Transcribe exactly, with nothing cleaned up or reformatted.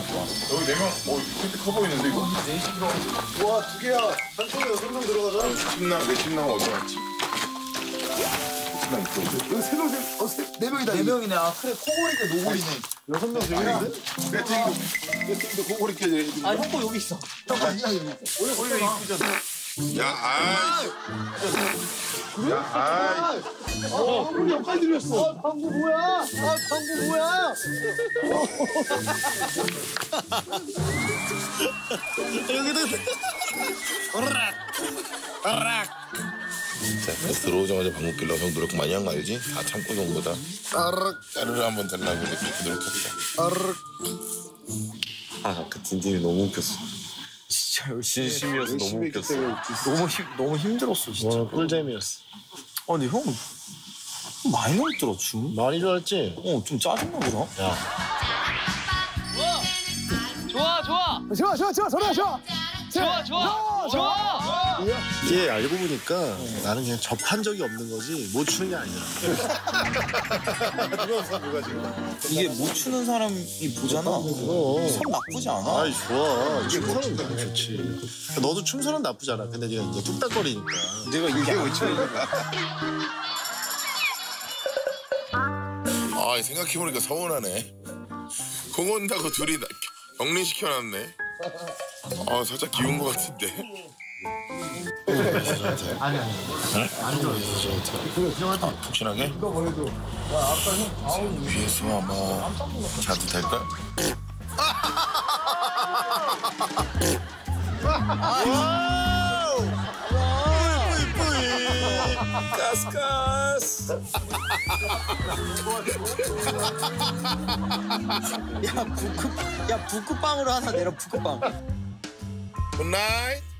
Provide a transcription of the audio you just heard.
여기 네 명, 어, 텐트 커 보이는데, 이거? 와, 두 개야. 한 손에 여섯 명 들어가잖아. 침낭, 내 침낭은 어디 갔지? 침낭 있어. 여기 세 명, 세, 어, 세, 네 명이다. 네 명이네. 아, 그래, 코골이가 노골이네. 여섯 명 되겠는데? 배팅도, 배팅도 코골이 깨져. 아, 형 거 여기 있어. 형 아니야, 여기. 원래 원래 이쁘잖아. 야, 아이. 야, 아이. 어, 방금 여기까지 들렸어. 아, 방금 뭐야? 아, 방금 뭐야? 여기도. 오락. 오락. 자, 들어오자마자 방귀 낄러 형 노력 많이 한 거 알지? 다 참고 온 거다. 아르륵. 까르르 한번 달라고 이렇게 노력했어. 아르륵. 아, 그 딘딘이 너무 웃겼어. 진짜 열심히여서 너무 웃겼어. 너무 힘, 너무 힘들었어, 진짜. 와, 꿀잼이었어. 아, 근데 형 많이 넘더라, 춤. 많이 좋아했지? 어, 좀 짜증나 보다. 야. 좋아, 좋아. 좋아, 좋아, 좋아, 소리야, 좋아. 좋아, 좋아. 좋아. 이게 알고 보니까 나는 그냥 접한 적이 없는 거지 못 추는 게 아니야. 누가 없어, 누가 지금? 이게 못 추는 사람이 보잖아. 그럼. 참 나쁘지 않아. 아이, 좋아. 춤선은 너무 좋지. 너도 춤선은 나쁘지 않아. 근데 네가 이제 뚝딱거리니까. 내가 이게 왜 추는 아, 생각해보니까 서운하네. 공 온다고 둘이 나, 격리시켜놨네. 아, 살짝 기운 것 같은데. 아니, 아니. 안 좋아. 아, 푹신하게? 이거 뭐래도. 야, 아까 형, 아우. 위에서 아마 자도 될까? 와우! 뿌이, 뿌이. 가스가스. 야, 부크, 야, 부크빵으로 하나 내려, 부크빵. 굿나잇.